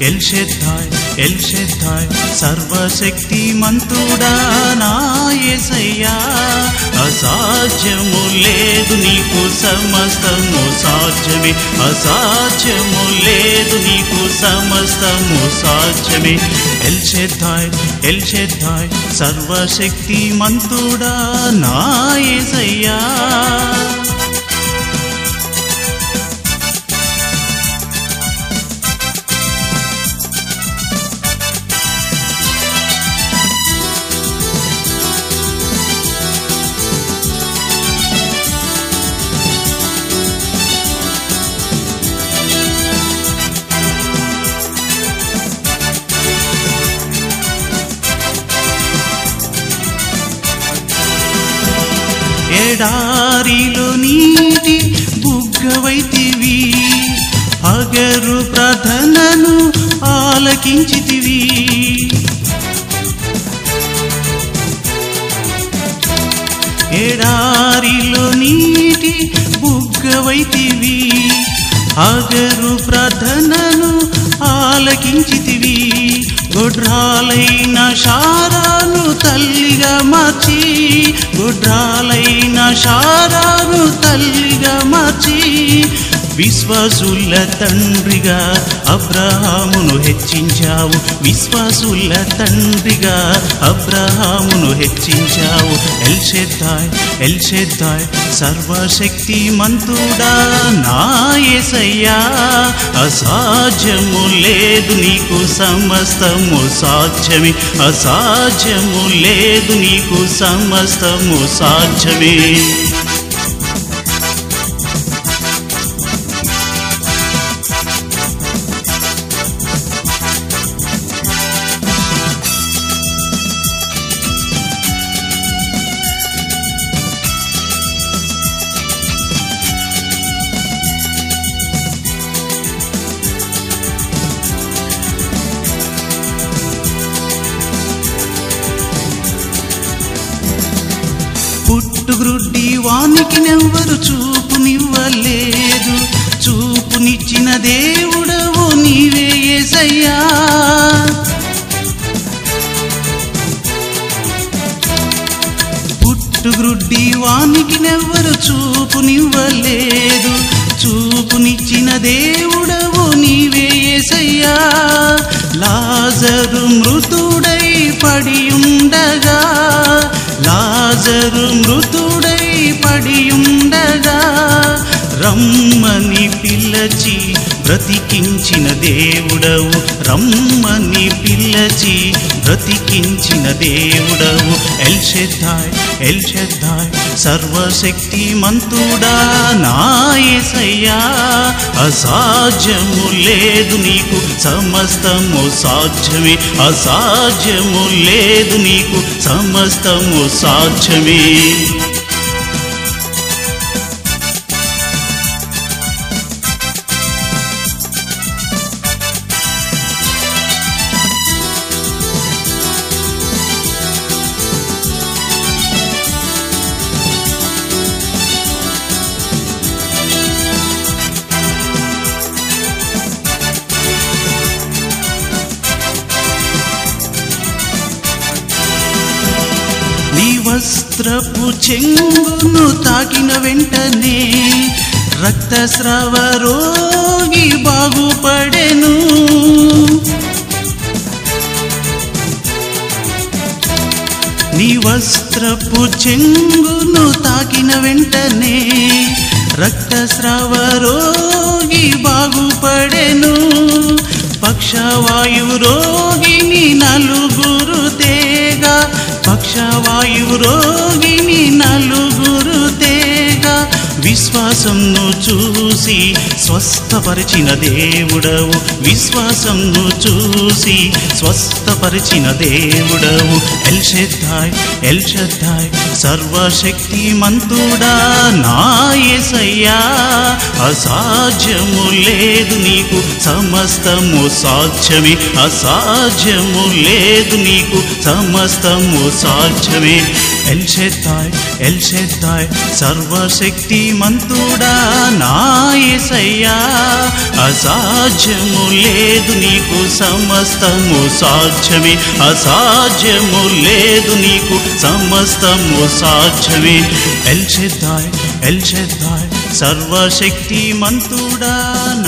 L షెద్దాయ్ సర్వశక్తిమంతుడా నా యేసయ్యా అసాధ్యము లేదు నీకు సమస్తము సాధ్యమే అసాధ్యము లేదు నీకు సమస్తము సాధ్యమే ఎల్ షెద్దాయ్ సర్వశక్తిమంతుడా నా యేసయ్యా ఎడారిలో నీటి బుగ్గవైతివి అగరు ప్రార్థనను ఆలకించితివి ఎడారిలో నీటి బుగ్గవైతివి అగరు ప్రార్థనను ఆలకించితివి గొడ్రాలైన శారాను తల్లిగా మార్చి గొడ్రాలైన శారాను తల్లిగా మార్చి విశ్వాసుల తండ్రిగా అబ్రహామును హెచ్చించావు విశ్వాసుల తండ్రిగా అబ్రహామును హెచ్చించావు ఎల్ షెద్దాయ్ సర్వశక్తిమంతుడా నా యేసయ్యా అసాధ్యము లేదు నీకు సమస్తము సాధ్యమే అసాధ్యము లేదు నీకు సమస్తము సాధ్యమే పుట్టుగ్రుడ్డి వానికి నెవ్వరు చూపునివ్వలేదు చూపునిచ్చిన దేవుడవు నీవే యేసయ్యా పుట్టుగ్రుడ్డి వానికి నెవ్వరు చూపునివ్వలేదు చూపునిచ్చిన దేవుడవు నీవే యేసయ్యా లాజరు మృతుడై పడియుండగా లాజరు మృతుడై పడియుండగా రమ్మని పిలచి బ్రతికించిన దేవుడవు రమ్మని పిలచి బ్రతికించిన దేవుడవు ఎల్ షెద్దాయ్ సర్వశక్తిమంతుడా నా యేసయ్యా అసాధ్యము లేదు నీకు సమస్తము సాధ్యమే అసాధ్యము లేదు నీకు సమస్తము సాధ్యమే నీ వస్త్రపు చెంగును తాకిన వెంటనే రక్తస్రావ రోగి బాగుపడెను నీ వస్త్రపు చెంగును తాకిన వెంటనే రక్తస్రావ రోగి బాగుపడెను పక్షవాయు రోగిని నలుగురు తేగా పక్షవాయు రోగిని నలుగురు తేగా విశ్వాసంను చూసి స్వస్థపరిచిన దేవుడవు విశ్వాసంను చూసి స్వస్థపరిచిన దేవుడవు ఎల్ షెద్దాయ్ సర్వశక్తిమంతుడా నా యేసయ్యా అసాధ్యము లేదు నీకు సమస్తము సాధ్యమే అసాధ్యము లేదు నీకు సమస్తము సాధ్యమే ఎల్ షెద్దాయ్ సర్వశక్తిమంతుడా నా యేసయ్యా అసాధ్యము లేదు నీకు సమస్తము సాధ్యమే అసాధ్యము లేదు నీకు సమస్తము సాధ్యమే ఎల్ షెద్దాయ్ సర్వశక్తిమంతుడా